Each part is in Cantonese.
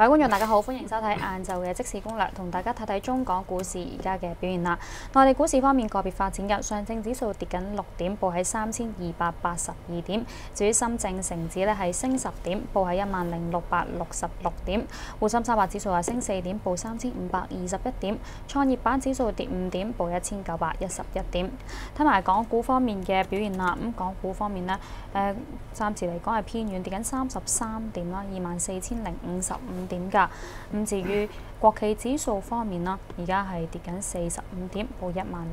各位觀眾大家好，歡迎收睇晏晝嘅即時攻略，同大家睇睇中港股市而家嘅表現啦。內地股市方面個別發展嘅，上證指數跌緊6點，報喺3282點；至於深證成指咧係升10點，報喺10666點；滬深300指數係升4點，報3521點；創業板指數跌5點，報1911點。睇埋港股方面嘅表現啦，咁港股方面呢，暫時嚟講係偏軟，跌緊33點啦，24,055點㗎。咁至於國企指數方面啦，而家係跌緊45點，報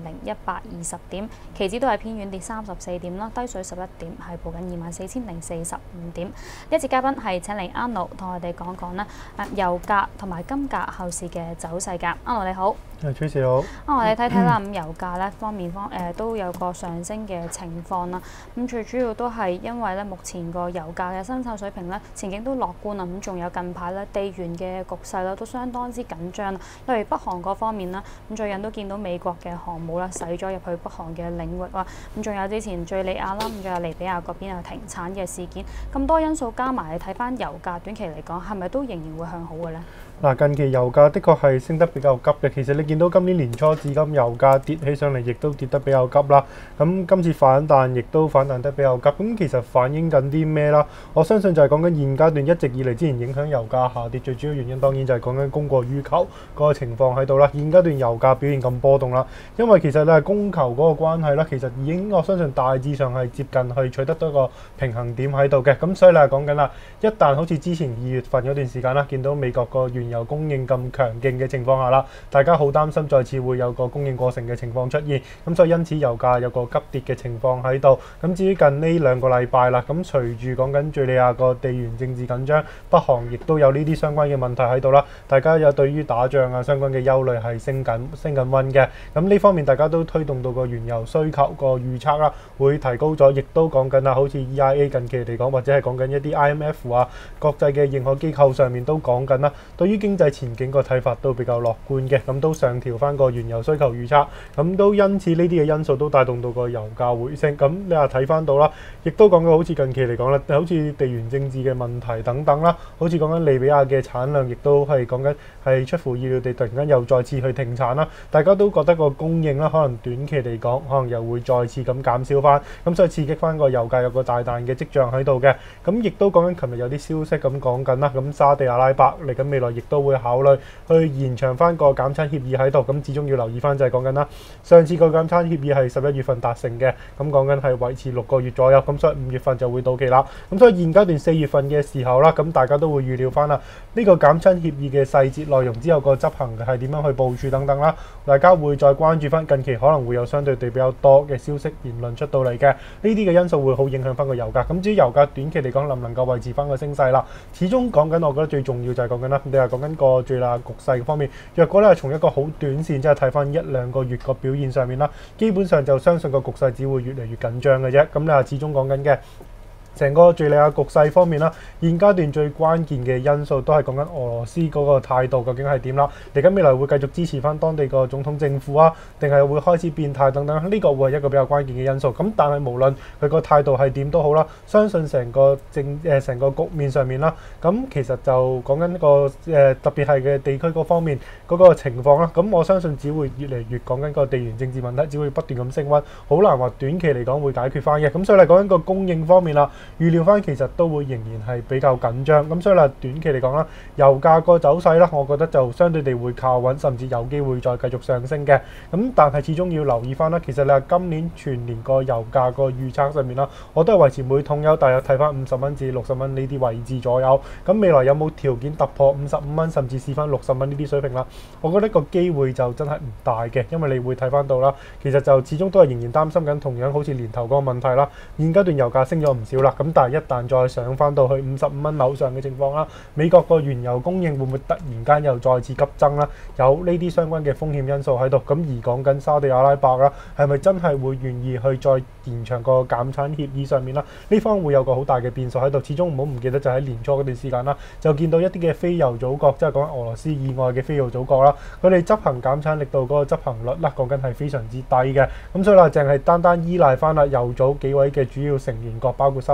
10,120點。期指都係偏軟，跌34點啦，低水11點，係報緊24,045點。呢一節嘉賓係請嚟 Arnold 同我哋講講啦，油價同埋金價後市嘅走勢㗎。Arnold 你好。 主持好。 我哋睇睇啦，咁油價咧方面都有個上升嘅情況啦。咁最主要都係因為咧目前個油價嘅生產水平咧前景都樂觀啊。咁仲有近排咧地緣嘅局勢咧都相當之緊張。例如北韓嗰方面啦，咁最近都見到美國嘅航母啦駛咗入去北韓嘅領域啦。咁仲有之前敍利亞啦，咁仲有利比亞嗰邊有停產嘅事件，咁多因素加埋，你睇翻油價短期嚟講係咪都仍然會向好嘅咧？ 嗱，近期油價的確係升得比較急嘅。其實你見到今年年初至今油價跌起上嚟，亦都跌得比較急啦。咁今次反彈亦都反彈得比較急。咁其實反映緊啲咩啦？我相信就係講緊現階段一直以嚟之前影響油價下跌最主要原因，當然就係講緊供過於求嗰個情況喺度啦。現階段油價表現咁波動啦，因為其實咧供求嗰個關係啦，其實已經我相信大致上係接近去取得到一個平衡點喺度嘅。咁所以咧講緊啦，一旦好似之前2月份嗰段時間啦，見到美國個原油供應咁強勁嘅情況下啦，大家好擔心再次會有個供應過剩嘅情況出現，咁所以因此油價有個急跌嘅情況喺度。咁至於近呢2個禮拜啦，咁隨住講緊敍利亞個地緣政治緊張，北韓亦都有呢啲相關嘅問題喺度啦，大家有對於打仗啊相關嘅憂慮係升緊溫嘅。咁呢方面大家都推動到個原油需求個預測啦會提高咗，亦都講緊啦，好似 EIA 近期嚟講，或者係講緊一啲 IMF 啊國際嘅認可機構上面都講緊啦，對於經濟前景個睇法都比較樂觀嘅，咁都上調翻個原油需求預測，咁都因此呢啲嘅因素都帶動到個油價回升。咁你話睇翻到啦，亦都講到好似近期嚟講啦，好似地緣政治嘅問題等等啦，好似講緊利比亞嘅產量亦都係講緊係出乎意料地突然間又再次去停產啦，大家都覺得個供應啦可能短期嚟講可能又會再次咁減少翻，咁所以刺激翻個油價有個大彈嘅跡象喺度嘅。咁亦都講緊琴日有啲消息咁講緊啦，咁沙地阿拉伯嚟緊未來亦都會考慮去延長翻個減產協議喺度，咁始終要留意翻就係講緊啦，上次個減產協議係11月份達成嘅，咁講緊係維持6個月左右，咁所以5月份就會到期啦。咁所以現階段4月份嘅時候啦，咁大家都會預料翻啦，呢個減產協議嘅細節內容之後個執行係點樣去部署等等啦，大家會再關注翻近期可能會有相對地比較多嘅消息言論出到嚟嘅，呢啲嘅因素會好影響翻個油價。咁至於油價短期嚟講能唔能夠維持翻個升勢啦，始終講緊我覺得最重要就係講緊啦，你係講緊個敍利亞局勢方面，若果咧係從一個好短線即係睇翻1-2個月個表現上面啦，基本上就相信個局勢只會越嚟越緊張嘅啫。咁你話始終講緊嘅成個敍利亞局勢方面啦，現階段最關鍵嘅因素都係講緊俄羅斯嗰個態度究竟係點啦。嚟緊未來會繼續支持翻當地個總統政府啊，定係會開始變態等等，呢個會係一個比較關鍵嘅因素。咁但係無論佢個態度係點都好啦，相信成個成個局面上面啦，咁其實就講緊個特別係嘅地區嗰方面嗰個情況啦。咁我相信只會越嚟越講緊個地緣政治問題，只會不斷咁升溫，好難話短期嚟講會解決翻嘅。咁所以嚟講緊個供應方面啦，預料翻其實都會仍然係比較緊張，咁所以啦短期嚟講啦，油價個走勢啦，我覺得就相對地會靠穩，甚至有機會再繼續上升嘅。咁但係始終要留意翻啦，其實你話今年全年個油價個預測上面啦，我都係維持每桶油大約睇翻50蚊至60蚊呢啲位置左右。咁未來有冇條件突破55蚊，甚至試翻60蚊呢啲水平啦？我覺得個機會就真係唔大嘅，因為你會睇翻到啦，其實就始終都係仍然擔心緊同樣好似年頭嗰個問題啦。現階段油價升咗唔少啦，咁但係一旦再上翻到去55蚊樓上嘅情況啦，美國個原油供應會唔會突然間又再次急增啦？有呢啲相關嘅風險因素喺度。咁而講緊沙地阿拉伯啦，係咪真係會願意去再延長個減產協議上面啦？呢方會有個好大嘅變數喺度。始終唔好唔記得就喺年初嗰段時間啦，就見到一啲嘅非油組國，即係講俄羅斯以外嘅非油組國啦，佢哋執行減產力度嗰個執行率啦，講緊係非常之低嘅。咁所以啦，淨係單單依賴翻啦油組幾位嘅主要成員國，包括沙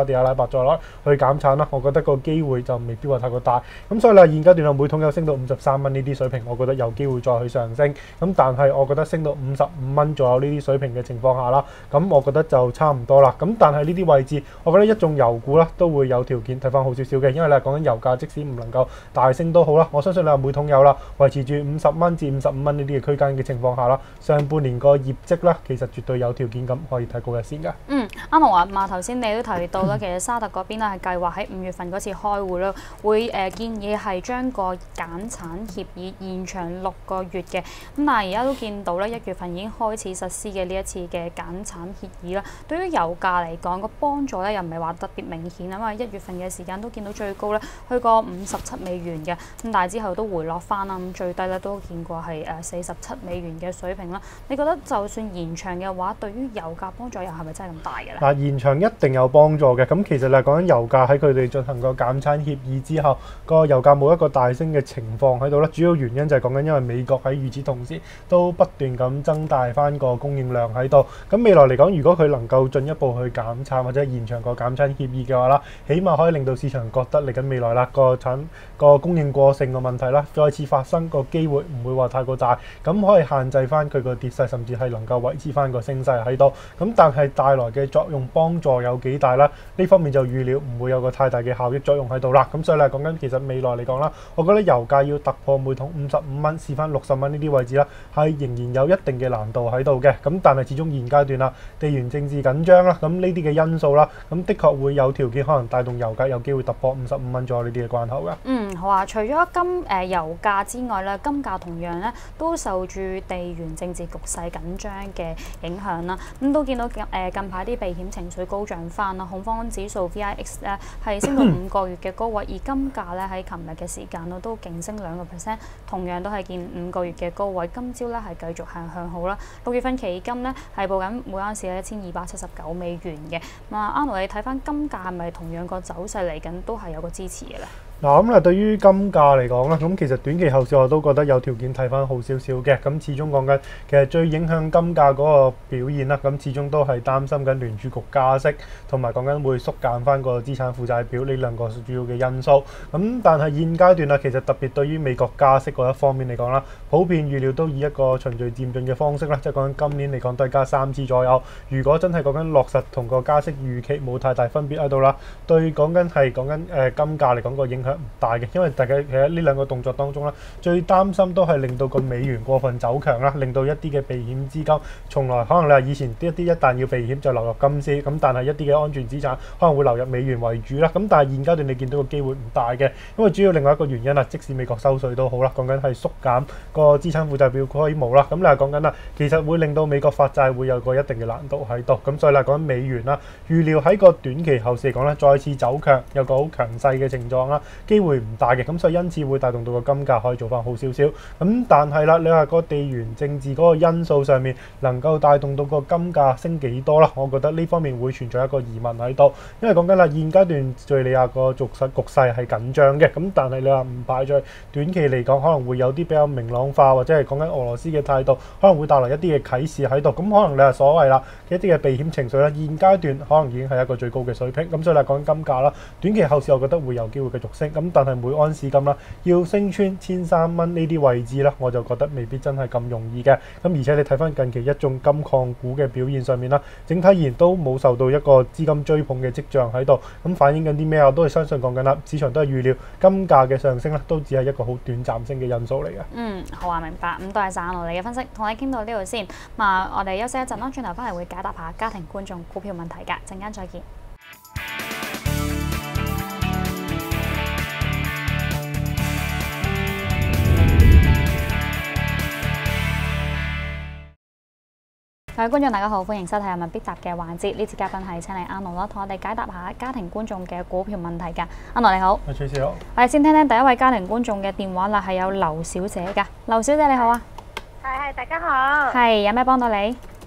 地阿拉伯再來去減產啦，我覺得個機會就未必話太過大。咁所以咧，現階段每桶油升到53蚊呢啲水平，我覺得有機會再去上升。咁但係我覺得升到55蚊左右呢啲水平嘅情況下啦，咁我覺得就差唔多啦。咁但係呢啲位置，我覺得一眾油股啦都會有條件睇翻好少少嘅，因為你講緊油價即使唔能夠大升都好啦，我相信你話每桶油啦維持住50蚊至55蚊呢啲嘅區間嘅情況下啦，上半年個業績啦其實絕對有條件咁可以睇高一線㗎。 啱啱話嘛，頭先你都提到啦，其實沙特嗰邊咧係計劃喺5月份嗰次開會啦，會建議係將個減產協議延長6個月嘅。咁但係而家都見到咧，1月份已經開始實施嘅呢一次嘅減產協議啦。對於油價嚟講，個幫助咧又唔係話特別明顯啊，因為1月份嘅時間都見到最高咧去過57美元嘅，咁但係之後都回落翻啦，咁最低咧都見過係47美元嘅水平啦。你覺得就算延長嘅話，對於油價幫助又係咪真係咁大嘅咧？ 嗱，延長一定有幫助嘅。咁其實你講緊油價喺佢哋進行個減產協議之後，個油價冇一個大升嘅情況喺度啦。主要原因就係講緊因為美國喺與此同時都不斷咁增大翻個供應量喺度。咁未來嚟講，如果佢能夠進一步去減產或者延長個減產協議嘅話啦，起碼可以令到市場覺得嚟緊未來啦個供應過剩嘅問題啦，再次發生個機會唔會話太過大，咁可以限制翻佢個跌勢，甚至係能夠維持翻個升勢喺度。咁但係帶來嘅作用幫助有幾大啦？呢方面就預料唔會有個太大嘅效益作用喺度啦。咁所以咧講緊其實未來嚟講啦，我覺得油價要突破每桶55蚊，試翻60蚊呢啲位置啦，係仍然有一定嘅難度喺度嘅。咁但係始終現階段啦，地緣政治緊張啦，咁呢啲嘅因素啦，咁的確會有條件可能帶動油價有機會突破55蚊左右呢啲嘅關口㗎。 好啊！除咗油價之外咧，金價同樣咧都受住地緣政治局勢緊張嘅影響啦。咁都見到近排啲避險情緒高漲翻啦，恐慌指數 VIX 咧係升到5個月嘅高位，而金價咧喺琴日嘅時間咧都勁升2%，同樣都係見5個月嘅高位。今朝咧係繼續向好啦。6月份期金咧係報緊每盎司1279美元嘅。阿奴，你睇翻金價係咪同樣個走勢嚟緊都係有個支持嘅咧？ 嗱，咁對於金價嚟講啦，咁其實短期後市我都覺得有條件睇翻好少少嘅。咁始終講緊其實最影響金價嗰個表現啦，咁始終都係擔心緊聯儲局加息，同埋講緊會縮減翻個資產負債表呢兩個主要嘅因素。咁但係現階段啦，其實特別對於美國加息嗰一方面嚟講啦，普遍預料都以一個循序漸進嘅方式啦，即係講緊今年嚟講都係加3次左右。如果真係講緊落實同個加息預期冇太大分別喺度啦，對講緊金價嚟講個影響唔大嘅，因為大家其實呢兩個動作當中啦，最擔心都係令到個美元過分走強啦，令到一啲嘅避險資金從來可能你話以前一旦要避險就流入金絲，咁但係一啲嘅安全資產可能會流入美元為主啦。咁但係現階段你見到個機會唔大嘅，因為主要另外一個原因啦，即使美國收稅都好啦，講緊係縮減個資產負債表規模啦。咁你係講緊啦，其實會令到美國發債會有個一定嘅難度喺度。咁所以嚟講美元啦，預料喺個短期後市嚟講咧，再次走強，有個好強勢嘅情狀啦，機會唔大嘅，咁所以因此會帶動到個金價可以做翻好少少。咁但係啦，你話個地緣政治嗰個因素上面能夠帶動到個金價升幾多啦？我覺得呢方面會存在一個疑問喺度，因為講緊啦，現階段敍利亞個局勢係緊張嘅，咁但係你話唔排除短期嚟講可能會有啲比較明朗化，或者係講緊俄羅斯嘅態度，可能會帶來一啲嘅啟示喺度。咁可能你係所謂啦一啲嘅避險情緒啦，現階段可能已經係一個最高嘅水平。咁所以嚟講金價啦，短期後市我覺得會有機會繼續升。咁但係每安士金啦，要升穿1003蚊呢啲位置啦，我就覺得未必真係咁容易嘅。咁而且你睇翻近期一眾金礦股嘅表現上面啦，整體而言都冇受到一個資金追捧嘅跡象喺度。咁反映緊啲咩啊？都係相信講緊啦，市場都係預料金價嘅上升啦，都只係一個好短暫性嘅因素嚟嘅。 好啊，明白。咁多謝晒阿奴你嘅分析，同你傾到呢度先。我哋休息一陣啦，轉頭翻嚟會解答下家庭觀眾股票問題㗎。陣間再見。各位觀眾大家好，歡迎收睇《人民必答》嘅環節。呢次嘉賓係請嚟阿奴啦，同我哋解答下家庭觀眾嘅股票問題㗎。阿奴你好， 崔師好。 我哋先聽聽第一位家庭觀眾嘅電話啦，係有劉小姐㗎。劉小姐你好啊。 係，大家好。 係，有咩幫到你？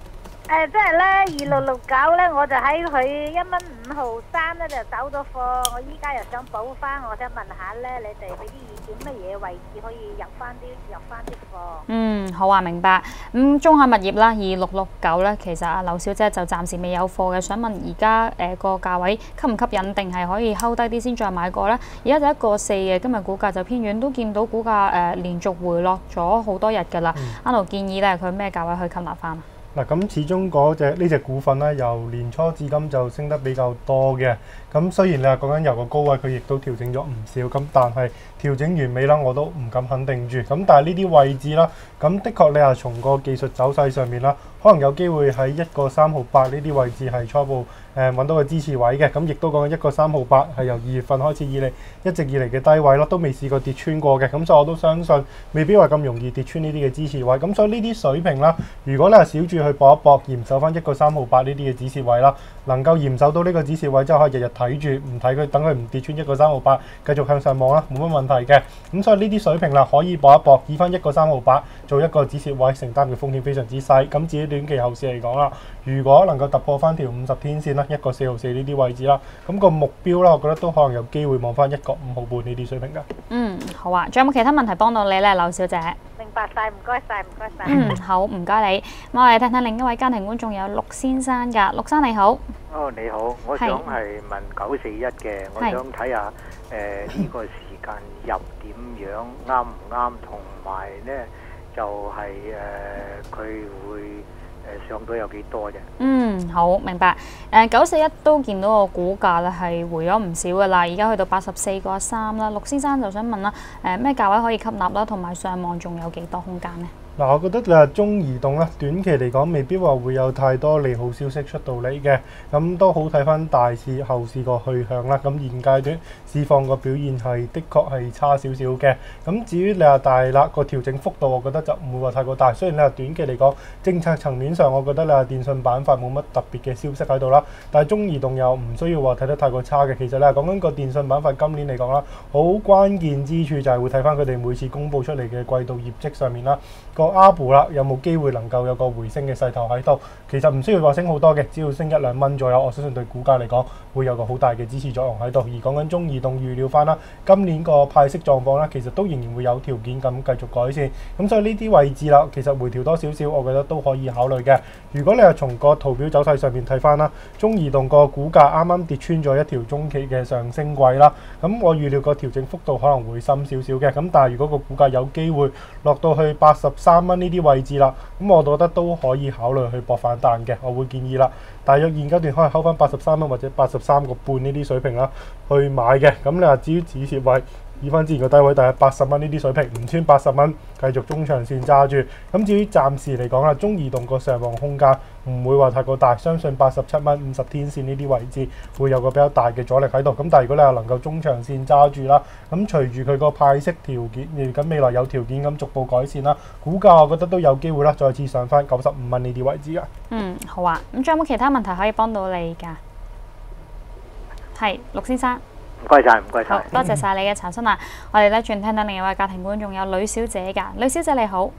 即係咧2669咧，我就喺佢1.5毫3咧就走咗貨，我依家又想補翻，我想問下咧，你哋俾啲意見，乜嘢位置可以入翻啲貨？ 好啊，明白。中海物業啦，2669咧，其實阿劉小姐就暫時未有貨嘅，想問而家個價位吸唔吸引，定係可以睺低啲先再買過呢？而家就1.4嘅，今日股價就偏軟，都見到股價連續回落咗好多日㗎啦。阿盧建議咧，佢咩價位去吸納翻？ 嗱，咁始終呢隻股份咧，由年初至今就升得比較多嘅。咁雖然你話講緊由個高位，佢亦都調整咗唔少，咁但係調整完未啦，我都唔敢肯定住。咁但係呢啲位置啦，咁的確你話從個技術走勢上面啦，可能有機會喺1.368呢啲位置係初步揾到個支持位嘅。咁亦都講緊1.368係由2月份開始一直以嚟嘅低位咯，都未試過跌穿過嘅。咁所以我都相信未必話咁容易跌穿呢啲嘅支持位。咁所以呢啲水平啦，如果你係小注去搏一搏，嚴守翻1.368呢啲嘅止蝕位啦，能夠嚴守到呢個止蝕位，之後可以日日睇住，唔睇佢，等佢唔跌穿1.368，繼續向上望啦，冇乜問題嘅。咁所以呢啲水平啦，可以搏一搏，以翻1.368做一個止蝕位，承擔嘅風險非常之細。咁至於短期後市嚟講啦，如果能夠突破翻條50天線啦，1.464呢啲位置啦，咁個目標啦，我覺得都可能有機會望翻1.5毫半呢啲水平㗎。 好啊，仲有冇其他問題幫到你咧，劉小姐？ 明白晒，唔該晒。 好，唔該你。咁我哋睇睇另一位家庭觀眾有陸先生㗎，陸生你好。 你好，我想係問941嘅，我想睇下呢個時間入點樣啱唔啱，同埋呢就係佢會上到有幾多啫？ 好明白。941都見到個股價咧係回咗唔少噶啦，而家去到84.3啦。陸先生就想問啦，咩價位可以吸納啦，同埋上望仲有幾多空間呢？ 嗱，我覺得你話中移動咧，短期嚟講未必話會有太多利好消息出到嚟嘅，咁都好睇翻大市後市個去向啦。咁現階段市況個表現係的確係差少少嘅。咁至於你話大啦個調整幅度，我覺得就唔會話太過大。雖然你話短期嚟講政策層面上，我覺得你話電信板塊冇乜特別嘅消息喺度啦，但係中移動又唔需要話睇得太過差嘅。其實你話講緊個電信板塊今年嚟講啦，好關鍵之處就係會睇翻佢哋每次公佈出嚟嘅季度業績上面啦。ARPU 啦，有冇機會能夠有個回升嘅勢頭喺度？其實唔需要話升好多嘅，只要升1-2蚊左右，我相信對股價嚟講會有個好大嘅支持作用喺度。而講緊中移動預料翻啦，今年個派息狀況啦，其實都仍然會有條件咁繼續改善。咁所以呢啲位置啦，其實回調多少少，我覺得都可以考慮嘅。如果你係從個圖表走勢上面睇翻啦，中移動個股價啱啱跌穿咗一條中期嘅上升軌啦，咁我預料個調整幅度可能會深少少嘅。咁但係如果個股價有機會落到去83蚊呢啲位置啦，咁我覺得都可以考慮去搏反彈嘅。我會建議啦，大約現階段可以睺翻83蚊或者83.5呢啲水平啦去買嘅。咁你話至於止蝕位，以翻之前個低位大約80蚊呢啲水平，唔穿80蚊，繼續中長線揸住。咁至於暫時嚟講啦，中移動個上望空間唔會話太過大，相信87蚊50天線呢啲位置會有個比較大嘅阻力喺度。咁但係如果你係能夠中長線揸住啦，咁隨住佢個派息條件，咁未來有條件咁逐步改善啦，股價我覺得都有機會啦，再次上翻95蚊呢啲位置㗎。 好啊。咁仲有冇其他問題可以幫到你㗎？係，陸先生。 唔該晒，唔該晒。 好，多謝晒你嘅查詢啊！我哋咧轉聽聽另一位家庭觀眾有呂小姐㗎，呂小姐你好。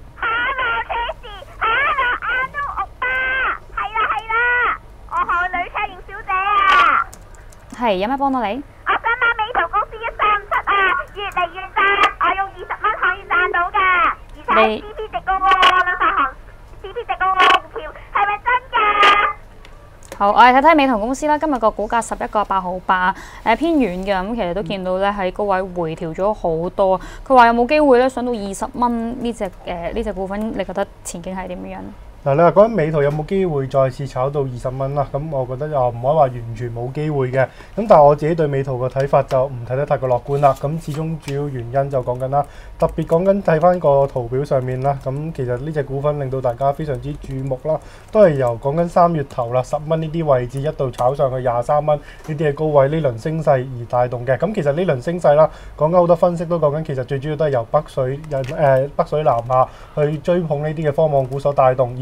Hello，係啦，我係呂車盈小姐啊。 係，有咩幫到你？ 我想買美圖公司1357啊，越嚟越賺，我用20蚊可以賺到㗎，而且係 CP 值高喎，兩塊行 CP 值高喎，股票係咪真㗎？ 好，我哋睇睇美圖公司啦。今日個股價11.8毫8，偏軟嘅。咁其實都見到咧喺高位回調咗好多。佢話有冇機會咧上到20蚊呢隻股份？你覺得前景係點樣？ 嗱，你話講緊美圖有冇機會再次炒到20蚊啦？咁我覺得又唔可以話完全冇機會嘅。咁但係我自己對美圖嘅睇法就唔睇得太過樂觀啦。咁始終主要原因就講緊啦，特別講緊睇翻個圖表上面啦。咁其實呢隻股份令到大家非常之注目啦，都係由講緊3月頭啦10蚊呢啲位置一度炒上去23蚊呢啲嘅高位，呢輪升勢而帶動嘅。咁其實呢輪升勢啦，講緊好多分析都講緊，其實最主要都係由北水南下去追捧呢啲嘅科網股所帶動，而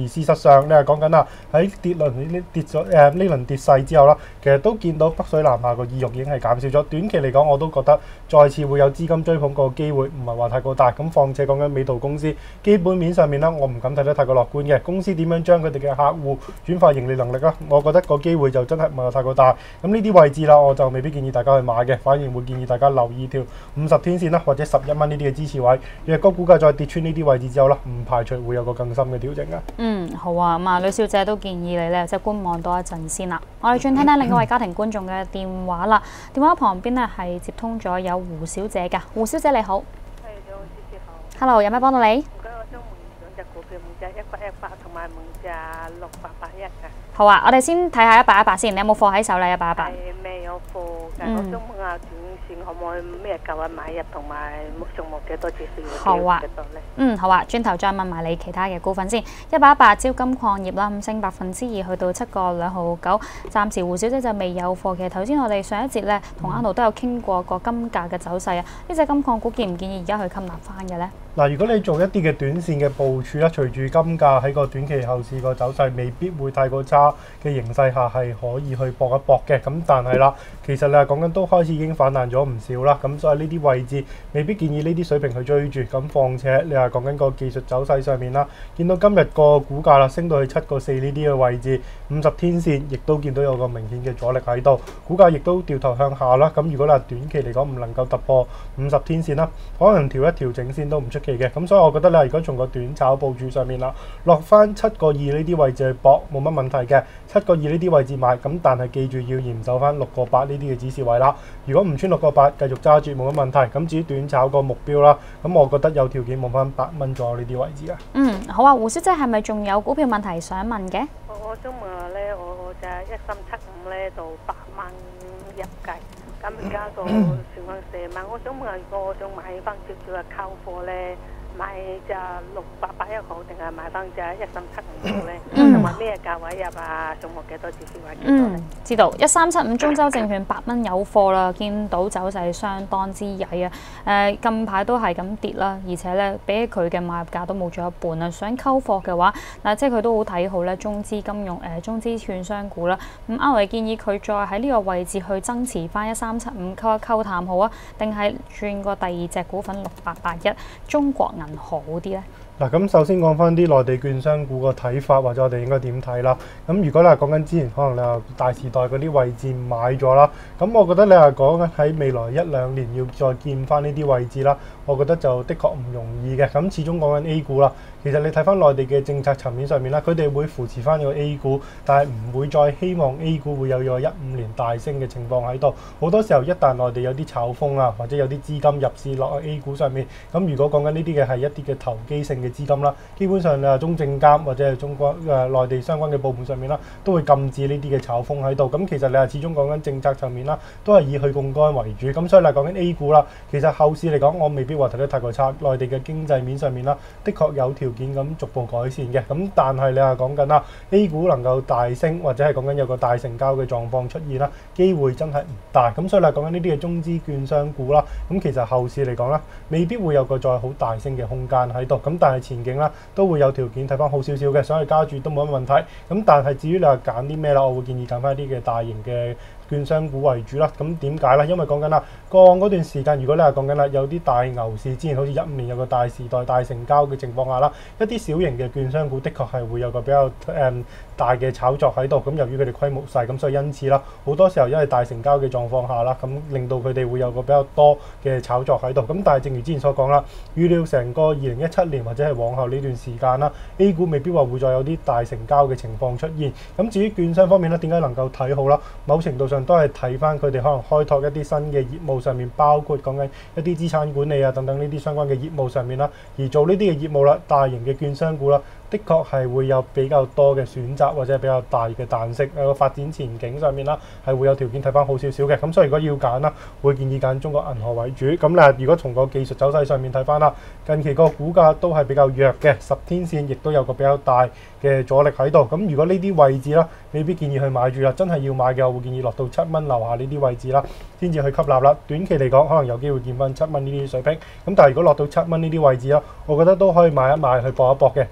事實上你係講緊喺呢輪跌勢之後啦，其實都見到北水南下個意欲已經係減少咗。短期嚟講，我都覺得再次會有資金追捧個機會唔係話太過大。咁況且講緊美圖公司基本面上面啦，我唔敢睇得太過樂觀嘅。公司點樣將佢哋嘅客戶轉化盈利能力啦，我覺得個機會就真係唔係話太過大。咁呢啲位置啦，我就未必建議大家去買嘅，反而會建議大家留意條50天線啦，或者11蚊呢啲嘅支持位。若果股價再跌穿呢啲位置之後啦，唔排除會有個更深嘅調整啊。 好啊，咁啊，呂小姐都建議你咧，即係觀望多一陣先啦。我哋轉聽聽另一位家庭觀眾嘅電話啦。電話旁邊呢係接通咗有胡小姐㗎。胡小姐你好。 係，你好，小姐好。 Hello， 有咩幫到你？ 唔該，我想換兩隻股票，換隻1818同埋換隻6881嘅。 好啊，我哋先睇下118先。你有冇貨喺手咧？118。 係未有貨嘅，我想問下短線可唔可以咩價位買入，同埋上目幾多次市會好啊。好啊，轉頭再問埋你其他嘅股份先。118招金礦業啦，升2%去到7個2毫9。暫時胡小姐就未有貨。其實頭先我哋上一節咧同阿奴都有傾過個金價嘅走勢啊。呢隻金礦股建唔建議而家去吸納翻嘅咧？ 嗱，如果你做一啲嘅短線嘅部署啦，隨住金價喺個短期後市個走勢未必會太過差嘅形勢下，係可以去搏一搏嘅。咁但係啦，其實你係講緊都開始已經反彈咗唔少啦。咁所以呢啲位置未必建議呢啲水平去追住。咁況且你係講緊個技術走勢上面啦，見到今日個股價啦升到去7個4呢啲嘅位置，50天線亦都見到有個明顯嘅阻力喺度，股價亦都掉頭向下啦。咁如果你係短期嚟講唔能夠突破50天線啦，可能調一調整線都唔出奇嘅。咁所以我覺得咧，如果從個短炒部署上面啦，落翻7個2呢啲位置去搏冇乜問題嘅，7個2呢啲位置買。咁但係記住要嚴守翻6個8呢啲嘅指示位啦。如果唔穿6個8，繼續揸住冇乜問題。咁至於短炒個目標啦，咁我覺得有條件望翻8蚊左右呢啲位置啊。 好啊，胡小姐係咪仲有股票問題想問嘅？ 我想問下咧，我就1375咧到8蚊入計，咁而家個情況4蚊，我想問下，如果我想買翻少少嘅溝貨咧，買隻6881好定係買翻隻1375好咧？同埋咩價位入啊？上目幾多指示位幾多咧？ 知道1375中州證券8蚊有貨啦，見到走勢相當之曳啊！近排都係咁跌啦，而且咧比起佢嘅買入價都冇咗一半啊！想溝貨嘅話，即係佢都好睇好咧中資金融中資券商股啦。咁我哋建議佢再喺呢個位置去增持翻1375溝一溝淡好啊，定係轉過第二隻股份6881中國銀好啲咧？ 嗱，咁首先講翻啲內地券商股個睇法，或者我哋應該點睇啦？咁如果你係講緊之前可能你話大時代嗰啲位置買咗啦，咁我覺得你係講緊喺未來1-2年要再見翻呢啲位置啦，我覺得就的確唔容易嘅。咁始終講緊 A 股啦，其實你睇翻內地嘅政策層面上面啦，佢哋會扶持翻個 A 股，但係唔會再希望 A 股會有個15年大升嘅情況喺度。好多時候一旦內地有啲炒風啊，或者有啲資金入市落去 A 股上面，咁如果講緊呢啲嘅係一啲嘅投機性嘅資金啦，基本上中證監或者係中國內地相關嘅部門上面啦，都會禁止呢啲嘅炒風喺度。咁其實你係始終講緊政策層面啦，都係以去槓桿為主。咁所以嚟講緊 A 股啦，其實後市嚟講，我未必話睇得太過差。內地嘅經濟面上面啦，的確有條件咁逐步改善嘅。咁但係你係講緊啦 ，A 股能夠大升或者係講緊有個大成交嘅狀況出現啦，機會真係唔大。咁所以嚟講緊呢啲嘅中資券商股啦，咁其實後市嚟講啦，未必會有個再好大升嘅空間喺度。咁但係前景啦，都會有條件睇翻好少少嘅，想去加注都冇乜問題。咁但係至於你話揀啲咩啦，我會建議揀翻一啲嘅大型嘅券商股為主啦。咁點解咧？因為講緊啦，過往嗰段時間，如果你係講緊啦，有啲大牛市，之前好似15年有個大時代大成交嘅情況下啦，一啲小型嘅券商股的確係會有個比較大嘅炒作喺度。咁由於佢哋規模細，咁所以因此啦，好多時候因為大成交嘅狀況下啦，咁令到佢哋會有個比較多嘅炒作喺度。咁但係正如之前所講啦，預料成個2017年或者係往後呢段時間啦 ，A 股未必話會再有啲大成交嘅情況出現。咁至於券商方面咧，點解能夠睇好啦？某程度上都係睇翻佢哋可能開拓一啲新嘅業務上面，包括講緊一啲資產管理啊等等呢啲相關嘅業務上面啦，而做呢啲嘅業務啦，大型嘅券商股啦，的確係會有比較多嘅選擇或者係比較大嘅彈性，個發展前景上面啦，係會有條件睇翻好少少嘅。咁所以如果要揀啦，會建議揀中國銀河為主。咁咧，如果從個技術走勢上面睇翻啦，近期個股價都係比較弱嘅，10天線亦都有個比較大嘅阻力喺度。咁如果呢啲位置啦，未必建議去買住啦。真係要買嘅，我會建議落到7蚊樓下呢啲位置啦，先至去吸納啦。短期嚟講，可能有機會見翻7蚊呢啲水平。咁但係如果落到7蚊呢啲位置啦，我覺得都可以買一買去搏一搏嘅。7蚊呢啲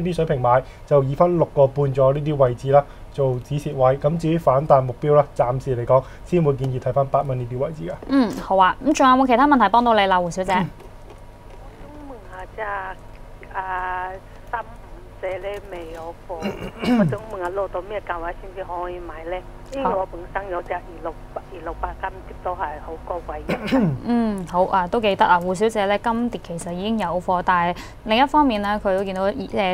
啲水平買，就以翻6個半左右呢啲位置啦做止蝕位。咁至於反彈目標啦，暫時嚟講先會建議睇翻8蚊呢啲位置㗎。 嗯，好啊。咁仲有冇其他問題幫到你啦，胡小姐？ 我想問下354咧未有貨，我想問下落到咩價位先至可以買咧？因為我本身有隻268金碟都係好高位嘅。 嗯，好啊，都記得啊，胡小姐咧金蝶其實已經有貨，但係另一方面咧，佢都見到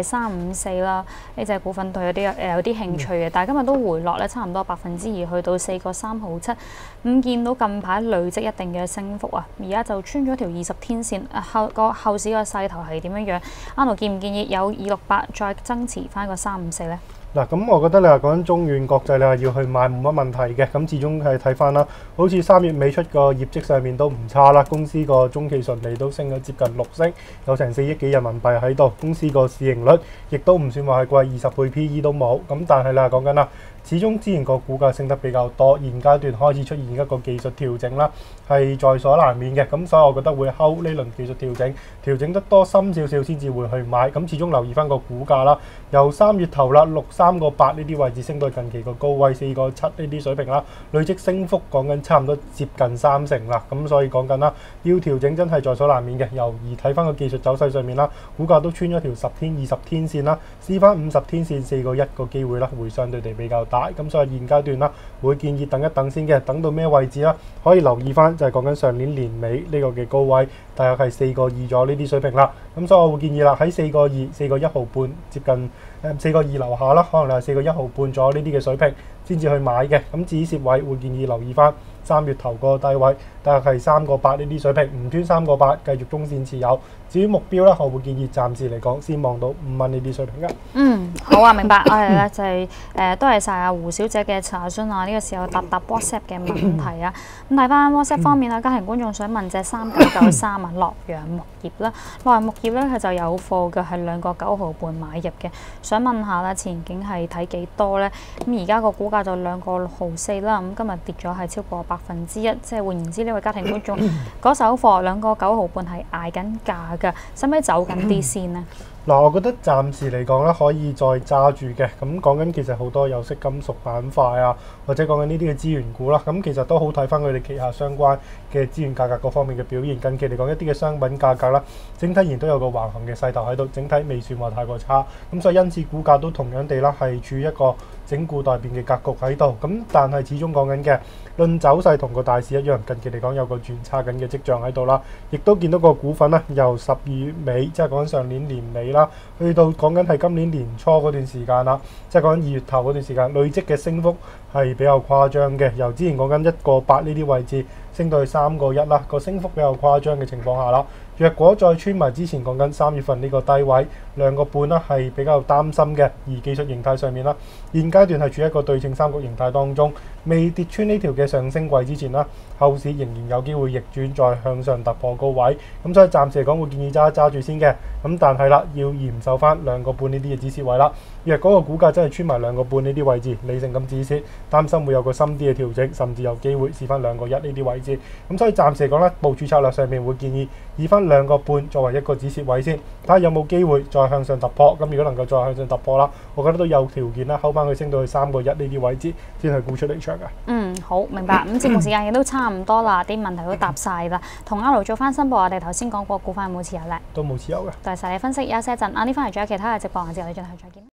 354啦呢隻股份對有啲興趣嘅，但係今日都回落咧，差唔多2%去到4個3毫7。咁見到近排累積一定嘅升幅啊，而家就穿咗條20天線，後市個勢頭係點樣樣？阿奴建唔建議有268再增持翻個354咧？ 嗱，咁我覺得你話講緊中遠國際，你話要去買冇乜問題嘅，咁始終係睇翻啦。好似3月尾出個業績上面都唔差啦，公司個中期純利都升咗接近6息，有成4億幾人民幣喺度，公司個市盈率亦都唔算話係貴，20倍 PE 都冇。咁但係你話講緊啦，始終之前個股價升得比較多，現階段開始出現一個技術調整啦，係在所難免嘅。咁所以我覺得會睺呢輪技術調整得多深少少先至會去買。咁始終留意翻個股價啦，由3月頭啦63個8呢啲位置升到近期個高位4個7呢啲水平啦，累積升幅講緊差唔多接近30%啦。咁所以講緊啦，要調整真係在所難免嘅。由而睇翻個技術走勢上面啦，股價都穿咗條10天、20天線啦，試翻50天線4個1個機會啦，會相對地比較大。咁所以現階段啦，會建議等一等先嘅，等到咩位置啦？可以留意翻就係講緊上年年尾呢個嘅高位，大約係4個2咗呢啲水平啦。咁所以我會建議啦，喺4個2、4個1毫半，接近4個2樓下啦，可能係4個1毫半咗呢啲嘅水平先至去買嘅。咁止蝕位會建議留意翻3月頭個低位，大約係3個8呢啲水平，唔穿3個8，繼續中線持有。至於目標咧，我會建議暫時嚟講先望到5蚊呢啲水平嘅。 嗯，好啊，明白。我哋咧就係多謝晒阿胡小姐嘅查詢啊！呢個時候答 WhatsApp 嘅問題啊。咁睇翻 WhatsApp 方面啦，家庭觀眾想問隻3993啊，洛陽木業啦，洛陽木業咧佢就有貨嘅，係2個9毫半買入嘅。想問下咧前景係睇幾多咧？咁而家個股價就2個6毫4啦。咁今日跌咗係超過1%，即係換言之，呢位家庭觀眾嗰手貨2個9毫半係捱緊價嘅，使唔使走緊啲先呢？ 嗱，我覺得暫時嚟講咧，可以再揸住嘅。咁講緊其實好多有色金屬板塊啊，或者講緊呢啲嘅資源股啦，咁其實都好睇翻佢哋旗下相關嘅資源價格各方面嘅表現。近期嚟講，一啲嘅商品價格啦，整體然都有個橫行嘅勢頭喺度，整體未算話太過差。咁所以因此股價都同樣地啦，係處於一個整固待變嘅格局喺度。咁但係始終講緊嘅論走勢同個大市一樣，近期嚟講有個轉差緊嘅跡象喺度啦。亦都見到個股份啦，由12月尾，即係講緊上年年尾啦，去到講緊係今年年初嗰段時間啦，即係講緊2月頭嗰段時間，累積嘅升幅係比較誇張嘅。由之前講緊1個8呢啲位置，升到去3個1啦，個升幅比較誇張嘅情況下啦。若果再穿埋之前講緊3月份呢個低位2個半啦，係比較擔心嘅。而技術形態上面啦，現階段係處於一個對稱三角形態當中，未跌穿呢條嘅上升軌之前啦，後市仍然有機會逆轉再向上突破高位。咁所以暫時嚟講會建議揸住先嘅。咁但係啦，要嚴守翻2個半呢啲嘅止蝕位啦。若嗰個股價真係穿埋2個半呢啲位置，理性咁止蝕，擔心會有個深啲嘅調整，甚至有機會試翻2個1呢啲位置。咁所以暫時嚟講咧，部署策略上面會建議以翻2個半作為一個止蝕位先，睇下有冇機會再向上突破。咁如果能夠再向上突破啦，我覺得都有條件啦，睺翻佢升到去3個1呢啲位置先去沽出離場㗎。 嗯，好明白。咁節目時間亦都差唔多啦，啲問題都答晒啦。同阿盧做翻申報，我哋頭先講過股份有冇持有咧？ 都冇持有嘅。 多謝晒你分析，休息一陣，晏啲翻嚟仲有其他嘅直播環節，我哋轉頭再見。